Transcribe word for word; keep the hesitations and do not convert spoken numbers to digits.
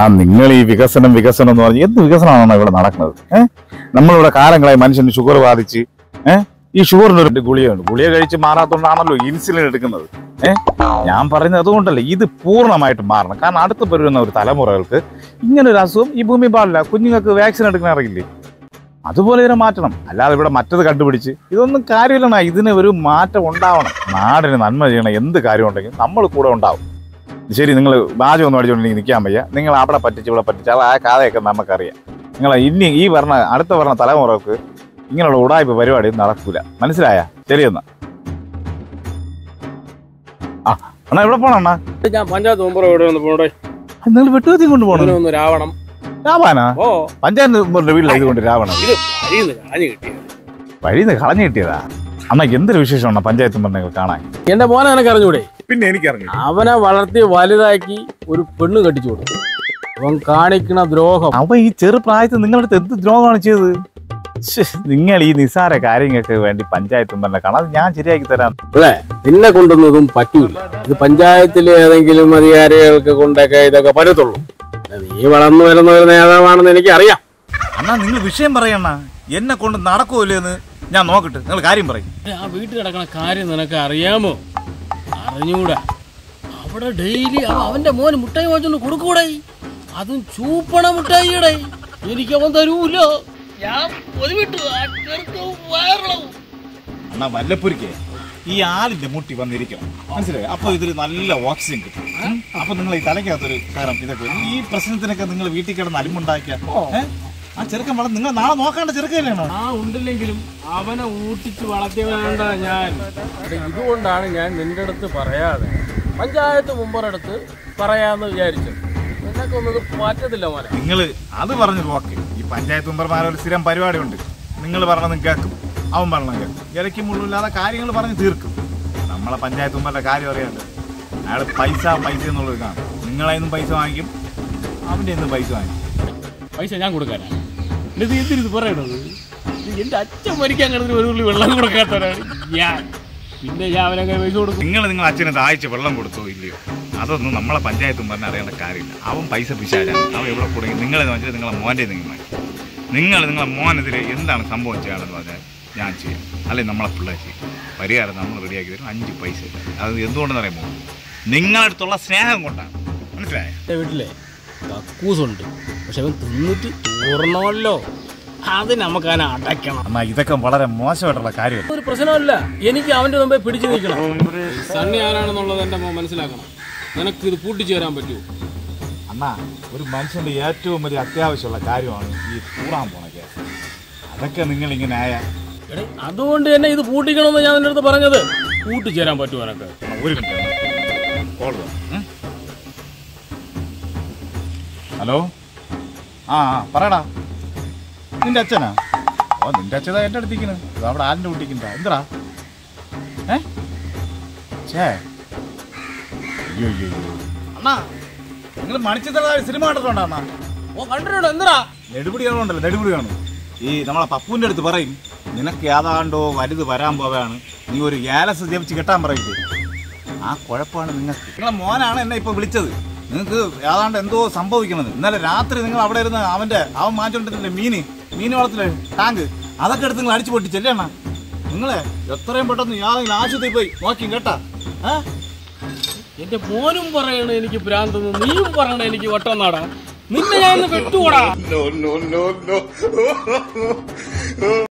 ആ നിങ്ങൾ ഈ വികസനം വികസനം എന്ന് പറഞ്ഞാൽ എന്ത് വികസനമാണ് ഇവിടെ നടക്കുന്നത്? ഏഹ് നമ്മളിവിടെ കാലങ്ങളായി മനുഷ്യന് ഷുഗർ ബാധിച്ച് ഏഹ് ഈ ഷുഗറിന് ഒരു ഗുളികയുണ്ട്. ഗുളിക കഴിച്ച് മാറാത്തോണ്ടാണല്ലോ ഇൻസുലിൻ എടുക്കുന്നത്. ഏഹ് ഞാൻ പറയുന്നത് അതുകൊണ്ടല്ലേ, ഇത് പൂർണ്ണമായിട്ട് മാറണം. കാരണം അടുത്ത് വരുന്ന ഒരു തലമുറകൾക്ക് ഇങ്ങനെ ഒരു അസുഖം ഈ ഭൂമി പാടില്ല. കുഞ്ഞുങ്ങൾക്ക് വാക്സിൻ എടുക്കാൻ അറിയില്ലേ? അതുപോലെ ഇതിനെ മാറ്റണം. അല്ലാതെ ഇവിടെ മറ്റത് കണ്ടുപിടിച്ച് ഇതൊന്നും കാര്യമില്ലണ. ഇതിന് ഒരു മാറ്റം ഉണ്ടാവണം. നാടിന് നന്മ ചെയ്യണം. എന്ത് കാര്യം ഉണ്ടെങ്കിലും നമ്മൾ കൂടെ ഉണ്ടാവും. ശരി, നിങ്ങൾ ബാജം ഒന്നും അടിച്ചുകൊണ്ടെങ്കിൽ നിൽക്കാൻ വയ്യ. നിങ്ങൾ അവിടെ പറ്റിച്ച് ഇവിടെ പറ്റിച്ച് അത് ആ കഥയൊക്കെ നമുക്കറിയാം. നിങ്ങൾ ഇനി ഈ പറഞ്ഞ അടുത്ത പറഞ്ഞ തലമുറക്ക് ഇങ്ങനെയുള്ള ഉടായ്പ പരിപാടി നടക്കൂല. മനസ്സിലായ? ശരിയെന്നാ. ആ എന്നാ ഇവിടെ പോണ അണ്ണാ? ഞാൻ പഞ്ചായത്ത് മെമ്പർ ഇവിടെ ഒന്ന് പോണേ. നിങ്ങൾ വെട്ടുകത്തി കൊണ്ട് പോകണം. രാവണം രാവാനാ? ഓ പഞ്ചായത്ത് മെമ്പറിന്റെ വീട്ടിൽ ഇതുകൊണ്ട് രാവണം വഴിന്ന് കളഞ്ഞു കിട്ടിയതാ. അണ്ണാ എന്തൊരു വിശേഷമാണ് പഞ്ചായത്ത് മെമ്പറിനെ കാണാൻ? എന്റെ മോനെ എനിക്ക് അറിഞ്ഞൂടെ? പിന്നെ എനിക്കറിഞ്ഞു. അവനെ വളർത്തി വലുതാക്കി ഒരു പെണ്ണ് കെട്ടിച്ചു കൊടുത്തു. അവൻ കാണിക്കണ ദ്രോഹം. അവൻ ഈ ചെറു പ്രായത്തിൽ നിങ്ങളുടെ അടുത്ത് എന്ത് ദ്രോഹമാണ് ചെയ്തത്? നിങ്ങൾ ഈ നിസ്സാര കാര്യങ്ങൾക്ക് വേണ്ടി പഞ്ചായത്ത് മെമ്പറിനെ കാണാൻ ഞാൻ ശരിയാക്കി തരാം. അല്ലേ, നിന്നെ കൊണ്ടൊന്നും പറ്റൂല. ഇത് പഞ്ചായത്തിലെ ഏതെങ്കിലും അധികാരികൾക്ക് കൊണ്ടൊക്കെ ഇതൊക്കെ പറ്റത്തുള്ളൂ. നീ വളർന്നു വരുന്ന ഒരു നേതാവാണെന്ന് എനിക്ക് അറിയാം. അണ്ണാ നിങ്ങൾ വിഷയം പറയണ്ണ. എന്നെ കൊണ്ട് നടക്കൂലെന്ന് ഞാൻ നോക്കട്ടെ. നിങ്ങൾ കാര്യം പറയും. ആ വീട്ടിൽ കിടക്കണ കാര്യം നിനക്ക് അറിയാമോ? അറിഞ്ഞൂടാ. അവിടെ ഡെയിലി അവന്റെ മോന് മുട്ടായി വാങ്ങിച്ചൊന്ന് കൊടുക്കൂടെ? അതും ചൂപ്പണ മുട്ടായിടെ. എനിക്ക് അവൻ തരൂല. അണ്ണാ വല്ലപ്പുരിക്ക് ഈ ആലിന്റെ മുട്ടി വന്നിരിക്കണം. മനസ്സിലായി? അപ്പൊ ഇതിൽ നല്ല ഓക്സിജൻ കിട്ടും. അപ്പൊ നിങ്ങൾ ഈ തലയ്ക്കകത്തൊരു കാരണം ഇതൊക്കെ ഈ പ്രശ്നത്തിനൊക്കെ നിങ്ങൾ വീട്ടിൽ കിടന്ന് അലിമുണ്ടാക്കിയ ആ ചെറുക്കൻ വളർന്ന് നിങ്ങൾ നാളെ നോക്കാണ്ട ചെറുക്കല്ലേണോ? ആ ഉണ്ടില്ലെങ്കിലും അവനെ ഊട്ടിച്ച് വളർത്തിയവനാണ്ട ഞാൻ. ഇതുകൊണ്ടാണ് ഞാൻ നിന്റെ അടുത്ത് പറയാതെ പഞ്ചായത്ത് മുമ്പറടുത്ത് പറയാന്ന് വിചാരിച്ചു. നിനക്കൊന്നത് പറ്റത്തില്ല മോനെ. നിങ്ങൾ അത് പറഞ്ഞു നോക്ക്. ഈ പഞ്ചായത്ത് മെമ്പർമാരൊരു സ്ഥിരം പരിപാടി ഉണ്ട്. നിങ്ങൾ പറഞ്ഞതും കേൾക്കും, അവൻ പറഞ്ഞതും കേൾക്കും. ഇടയ്ക്ക് മുള്ളില്ലാതെ കാര്യങ്ങൾ പറഞ്ഞ് തീർക്കും. നമ്മളെ പഞ്ചായത്ത് മെമ്പറുടെ കാര്യം അറിയാണ്ട് അയാൾ പൈസ പൈസ എന്നുള്ളത് കാണും. നിങ്ങളെ നിന്നും പൈസ വാങ്ങിക്കും, അവൻ്റെ നിന്നും പൈസ വാങ്ങിക്കും. പൈസ ഞാൻ കൊടുക്കാനാണ്. ഇത് എന്തിനു പറയണത്? എന്റെ അച്ഛൻ മരിക്കാൻ കിടന്നിട്ട് ഒരു തുള്ളി വെള്ളം കൊടുക്കാത്തവരാണ് ഞാൻ. പിന്നെ ഞാൻ അവനങ്ങനെ പൈസ കൊടുക്കും. നിങ്ങൾ നിങ്ങൾ അച്ഛന് ദാഹിച്ച് വെള്ളം കൊടുത്തോ ഇല്ലയോ അതൊന്നും നമ്മളെ പഞ്ചായത്തും പറഞ്ഞ് അറിയേണ്ട കാര്യമില്ല. അവൻ പൈസ പിശാചാണ്. അവൻ എവിടെ കൊടുക്കും? നിങ്ങളെന്ന് വെച്ചാൽ നിങ്ങളെ മോൻ്റെ നിങ്ങൾ മാറ്റി. നിങ്ങൾ നിങ്ങളെ മോനെതിരെ എന്താണ് സംഭവം ചെയ്യാണെന്ന് പറഞ്ഞാൽ ഞാൻ ചെയ്യാം, അല്ലെങ്കിൽ നമ്മളെ പിള്ളേർ ചെയ്യും. പരിഹാരം നമ്മൾ റെഡിയാക്കി തരും. അഞ്ച് പൈസ ഇല്ല. അത് എന്തുകൊണ്ടെന്ന് പറയുമ്പോൾ നിങ്ങളടുത്തുള്ള സ്നേഹം കൊണ്ടാണ്. മനസ്സിലായോ? എൻ്റെ വീട്ടിലെ കക്കൂസുണ്ട്, പക്ഷെ അവൻ തിന്നിട്ട് ഓർണമല്ലോ. അത് നമുക്ക് അവനെ അടയ്ക്കണം. എന്നാൽ ഇതൊക്കെ വളരെ മോശമായിട്ടുള്ള കാര്യമാണ്. ഒരു പ്രശ്നമല്ല. എനിക്ക് അവൻ്റെ മുമ്പേ പിടിച്ചു നിൽക്കണം. സണ്ണി ആരാണെന്നുള്ളത് എൻ്റെ മോൻ മനസ്സിലാക്കണം. നിനക്ക് ഇത് പൂട്ടിച്ചു തരാൻ പറ്റുമോ? അണ്ണാ, ഒരു മനുഷ്യൻ്റെ ഏറ്റവും വലിയ അത്യാവശ്യമുള്ള കാര്യമാണ് ഈ കൂടാൻ പോണ കേസ്. അതൊക്കെ നിങ്ങളിങ്ങനെ ആയ അതുകൊണ്ട് തന്നെ ഇത് പൂട്ടിക്കണമെന്ന് ഞാൻ നിന്റെ അടുത്ത് പറഞ്ഞത്. പൂട്ടിച്ചു തരാൻ പറ്റുമോ എനക്ക്? ഒരു മിനിറ്റ് കോൾ. ഹലോ, ആ ആ പറയടാ. നിന്റെ അച്ഛനാ? ഓ നിന്റെ അച്ഛനാ എൻ്റെ അടുത്തിരിക്കണ്. അവിടെ ആലിൻ്റെ കുട്ടിക്കണ്ട എന്താ? ഏ ചേ അയ്യോ അയ്യോ അണ്ണാ, നിങ്ങൾ മണിച്ചിത്ര സിനിമ കണ്ടിട്ടുണ്ടോ അണ്ണാ? ഓ കണ്ടിട്ടുണ്ടോ? എന്താ നെടുപിടി കാണുന്നുണ്ടല്ലോ, നെടുപിടി കാണും. ഈ നമ്മളെ പപ്പുവിൻ്റെ അടുത്ത് പറയും, നിനക്ക് ഏതാണ്ടോ വലുത് വരാൻ പോവുകയാണ്, നീ ഒരു ഏലസ് ജപിച്ച് കെട്ടാൻ പറയില്ലേ. ആ കുഴപ്പമാണ് നിങ്ങൾക്ക്. നിങ്ങളെ മോനാണ് എന്നെ ഇപ്പോൾ വിളിച്ചത്. നിങ്ങൾക്ക് ഏതാണ്ട് എന്തോ സംഭവിക്കണത്. ഇന്നലെ രാത്രി നിങ്ങൾ അവിടെ ഇരുന്ന് അവൻ്റെ അവൻ മാറ്റിക്കൊണ്ടിരുന്നില്ലേ മീന് മീൻ വളത്തിലെ ടാങ്ക്, അതൊക്കെ എടുത്ത് നിങ്ങൾ അടിച്ചു പൊട്ടിച്ചല്ലേ അണ്ണാ? നിങ്ങളെ എത്രയും പെട്ടെന്ന് യാതെങ്കിലും ആശുപത്രിയിൽ പോയി നോക്കി കേട്ടാ. ഏഹ് എന്റെ മോനും പറയണ എനിക്ക് ഭ്രാന്തെന്ന്, നീയും പറയണ എനിക്ക് വട്ടം. നിന്നെ ഞാൻ വിട്ടുകൂടാ.